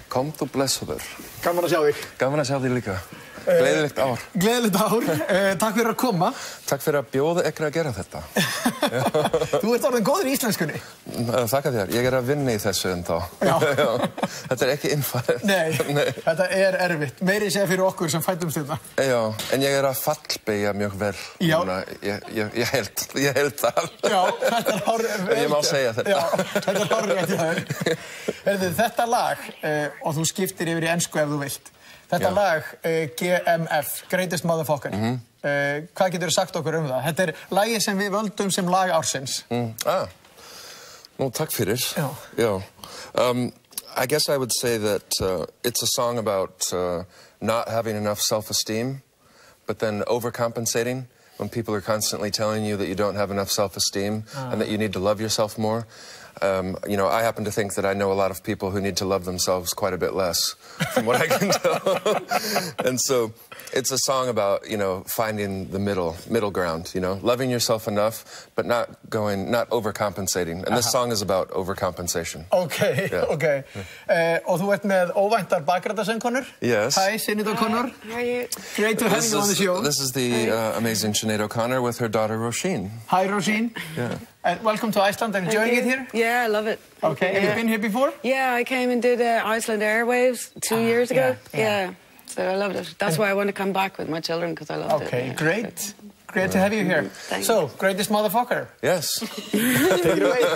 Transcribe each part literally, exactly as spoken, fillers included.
Komt og blessaður. Gaman að sjá þig. Gaman að sjá þig líka. Gleðilegt ár. Gleðilegt ár. Uh, takk fyrir að koma. Takk fyrir að bjóða ykkur að gera þetta. Þú ert orðin góður í íslenskunni. Þakka þér. Ég er að vinna í þessu en þá. Já. Þetta er ekki innfært. Nei, Nei, þetta er erfitt. Meiri segja fyrir okkur sem fæddumst þetta. Já, en ég er að fallbeygja mjög vel. Já. Ég, ég, ég held, ég held það. Já, þetta er hárrétt. Ég má segja þetta. Já, þetta er hárrétt hjá þér. Heyrðu, þetta lag, uh, og þú skiptir yfir í ensku ef þú vilt. Þetta Já. lag, uh, G M F, Greatest Motherfucker, mm -hmm. uh, hvað getur þú sagt okkur um það? Þetta er lagið sem við völdum sem lag ársins. Mm. Ah, nú takk fyrir. Já. Já. Um, I guess I would say that uh, it's a song about uh, not having enough self-esteem, but then overcompensating when people are constantly telling you that you don't have enough self-esteem ah. and that you need to love yourself more. Um, you know, I happen to think that I know a lot of people who need to love themselves quite a bit less, from what I can tell. And so, it's a song about, you know, finding the middle, middle ground, you know, loving yourself enough, but not going, not overcompensating. And this Aha. song is about overcompensation. Okay, yeah. okay. Yeah. Uh, og þú ert með óvæntar bakrætasöngkonur. Yes. Hi, Sinead O'Connor. How are you? Great to have this you is, on the show. This is the uh, amazing Sinead O'Connor with her daughter, Roisin. Hi, Roisin. Yeah. And welcome to Iceland. I'm enjoying it here? Yeah, I love it. Okay, have yeah. you been here before? Yeah, I came and did uh, Iceland Airwaves two ah, years ago. Yeah, yeah. yeah, so I loved it. That's and why I want to come back with my children, because I loved okay, it. Okay, yeah. great. Great to have you here. Thanks. So, Greatest Motherfucker. Yes. Take it away.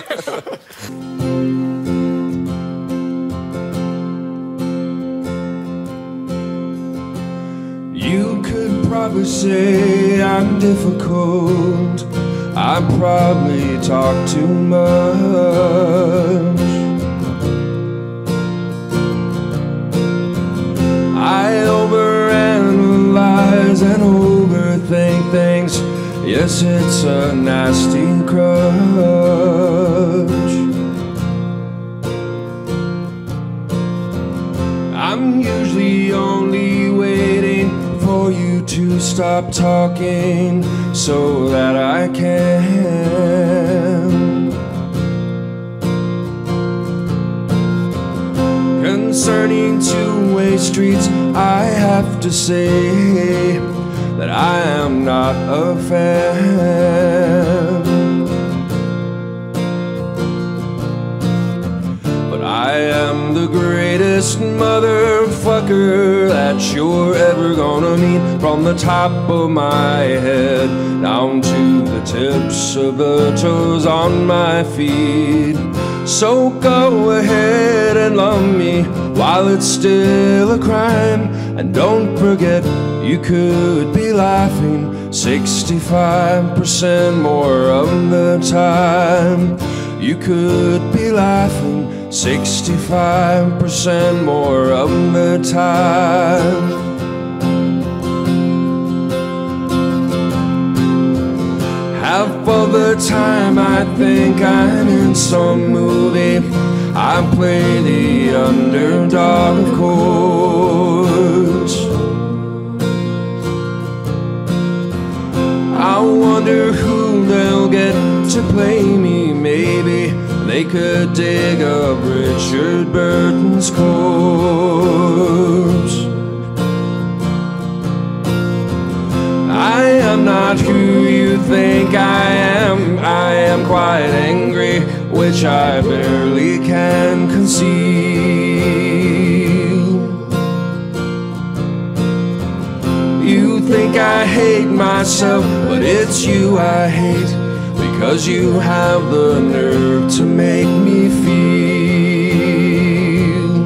You could probably say I'm difficult. I probably talk too much. I overanalyze and overthink things. Yes, it's a nasty crutch. I'm usually only waiting for you to stop talking so that I can. Concerning two-way streets, I have to say that I am not a fan. But I am the greatest motherfucker that you're ever gonna meet. From the top of my head down to the tips of the toes on my feet. So go ahead and love me while it's still a crime. And don't forget, you could be laughing sixty-five percent more of the time. You could be laughing sixty-five percent more of the time. Half of the time I think I'm in some movie. I play the underdog, of course. I wonder who they'll get to play me. Maybe they could dig up Richard Burton's corpse. I am not who you think I am. I am quite angry, which I barely can conceal. You think I hate myself, but it's you I hate, because you have the nerve to make me feel.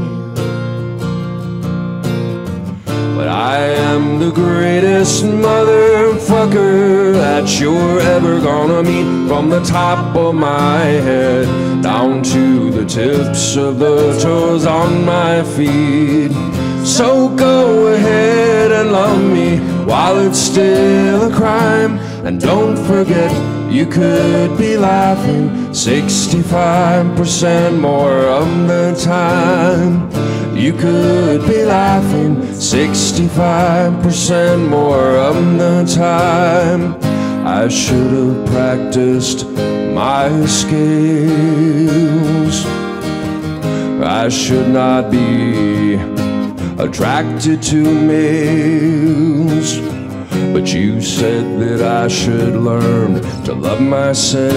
But I am the greatest motherfucker that you're ever gonna meet. From the top of my head down to the tips of the toes on my feet. So go ahead and love me while it's still a crime. And don't forget, you could be laughing sixty-five percent more of the time. You could be laughing sixty-five percent more of the time. I should have practiced my skills I should not be attracted to males, but you said that I should learn to love myself.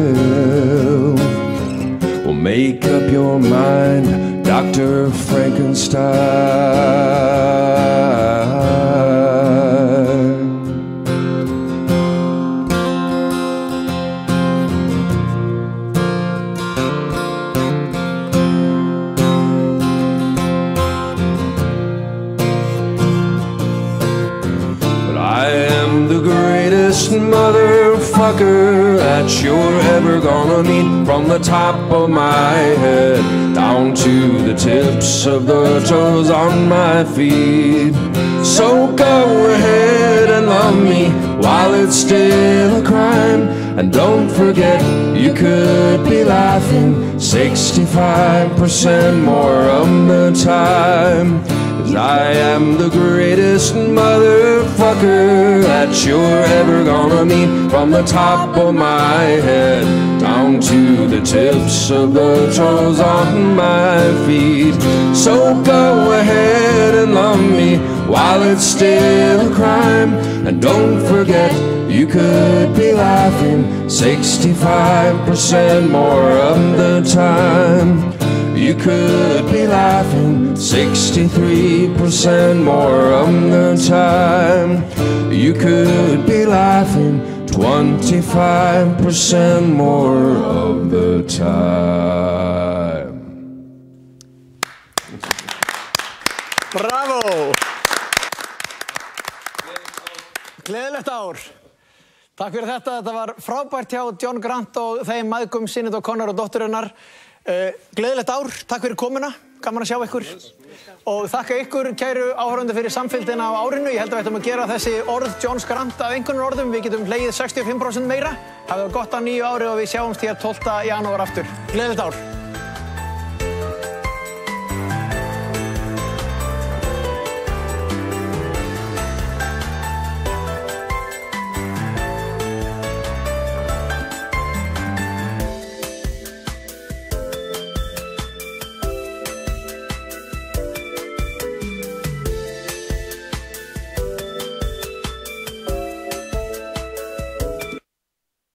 Well, make up your mind, Doctor Frankenstein. Motherfucker that you're ever gonna meet, from the top of my head down to the tips of the toes on my feet. So go ahead and love me while it's still a crime, and don't forget you could be laughing sixty-five percent more of the time. I am the greatest motherfucker that you're ever gonna meet, from the top of my head down to the tips of the toes on my feet. So go ahead and love me while it's still a crime, and don't forget you could be laughing sixty-five percent more of the time. You could be laughing sixty-three percent more of the time. You could be laughing twenty-five percent more of the time. Bravo! Gleðilegt ár. Takk fyrir þetta. Þetta var frábært hjá John Grant og þeim mæðgum, Sinead O'Connor og dótturinnar. Uh, gleðilegt ár, takk fyrir komuna, gaman að sjá ykkur. Og þakka ykkur, kæru áhorfendur, fyrir samfylgdina á árinu. Ég held að við ættum að gera þessi orð Johns Grant að einhvern orðum. Við getum hlegið sextíu og fimm prósent meira. Hafið það gott á nýju ári og við sjáumst hér tólfta janúar aftur. Gleðilegt ár.